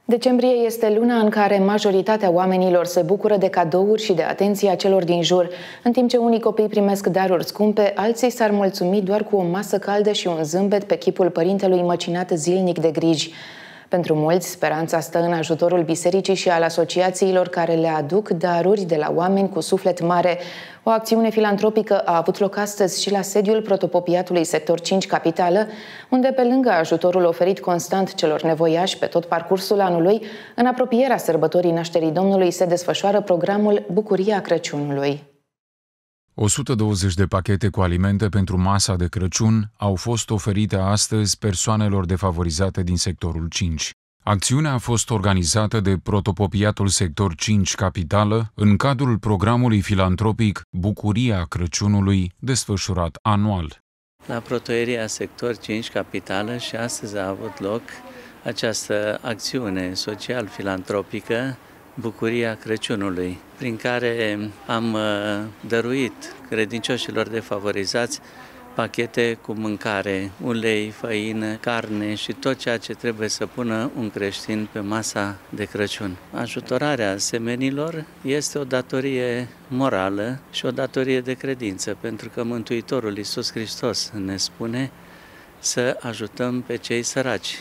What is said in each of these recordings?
Decembrie este luna în care majoritatea oamenilor se bucură de cadouri și de atenția celor din jur. În timp ce unii copii primesc daruri scumpe, alții s-ar mulțumi doar cu o masă caldă și un zâmbet pe chipul părintelui măcinat zilnic de griji. Pentru mulți, speranța stă în ajutorul bisericii și al asociațiilor care le aduc daruri de la oameni cu suflet mare. O acțiune filantropică a avut loc astăzi și la sediul Protopopiatului Sector 5 Capitală, unde, pe lângă ajutorul oferit constant celor nevoiași pe tot parcursul anului, în apropierea sărbătorii Nașterii Domnului se desfășoară programul Bucuria Crăciunului. 120 de pachete cu alimente pentru masa de Crăciun au fost oferite astăzi persoanelor defavorizate din sectorul 5. Acțiunea a fost organizată de Protopopiatul Sector 5 Capitală în cadrul programului filantropic Bucuria Crăciunului, desfășurat anual. La Protoieria Sector 5 Capitală și astăzi a avut loc această acțiune social-filantropică Bucuria Crăciunului, prin care am dăruit credincioșilor defavorizați pachete cu mâncare, ulei, făină, carne și tot ceea ce trebuie să pună un creștin pe masa de Crăciun. Ajutorarea semenilor este o datorie morală și o datorie de credință, pentru că Mântuitorul Iisus Hristos ne spune să ajutăm pe cei săraci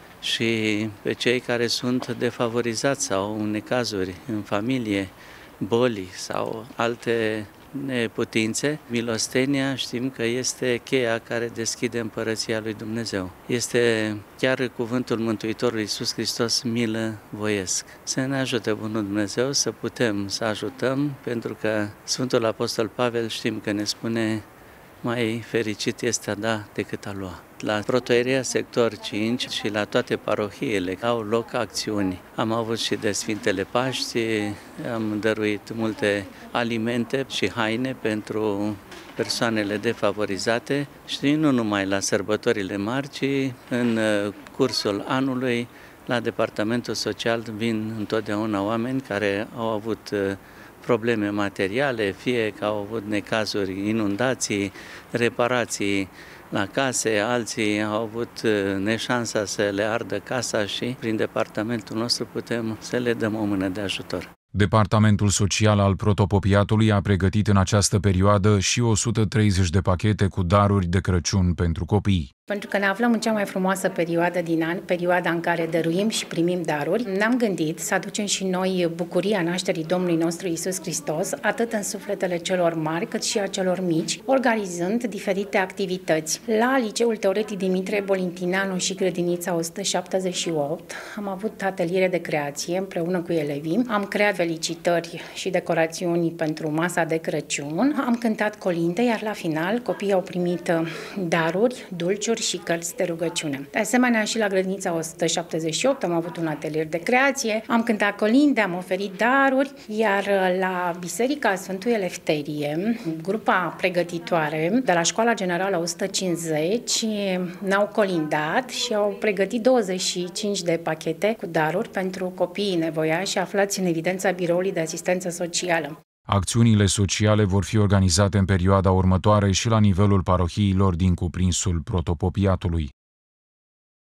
și pe cei care sunt defavorizați sau în necazuri în familie, boli sau alte neputințe. Milostenia știm că este cheia care deschide împărăția lui Dumnezeu. Este chiar cuvântul Mântuitorului Iisus Hristos, milă voiesc. Să ne ajute Bunul Dumnezeu să putem să ajutăm, pentru că Sfântul Apostol Pavel știm că ne spune: mai fericit este a da decât a lua. La Protoieria Sector 5 și la toate parohiile au loc acțiuni. Am avut și de Sfintele Paști, am dăruit multe alimente și haine pentru persoanele defavorizate și nu numai la sărbătorile mari, ci în cursul anului la Departamentul Social vin întotdeauna oameni care au avut probleme materiale, fie că au avut necazuri, inundații, reparații la case, alții au avut neșansa să le ardă casa și prin departamentul nostru putem să le dăm o mână de ajutor. Departamentul Social al Protopopiatului a pregătit în această perioadă și 130 de pachete cu daruri de Crăciun pentru copii. Pentru că ne aflăm în cea mai frumoasă perioadă din an, perioada în care dăruim și primim daruri, ne-am gândit să aducem și noi bucuria nașterii Domnului nostru Iisus Hristos, atât în sufletele celor mari, cât și a celor mici, organizând diferite activități. La Liceul Teoretic Dimitrie Bolintineanu și Grădinița 178 am avut ateliere de creație împreună cu elevii, am creat felicitări și decorațiuni pentru masa de Crăciun, am cântat colinde, iar la final copiii au primit daruri, dulciuri și cărți de rugăciune. De asemenea, și la Grădinița 178 am avut un atelier de creație, am cântat colinde, am oferit daruri, iar la Biserica Sfântul Elefterie, grupa pregătitoare de la Școala Generală 150 ne-au colindat și au pregătit 25 de pachete cu daruri pentru copiii nevoiași aflați în evidența Biroului de Asistență Socială. Acțiunile sociale vor fi organizate în perioada următoare și la nivelul parohiilor din cuprinsul Protopopiatului.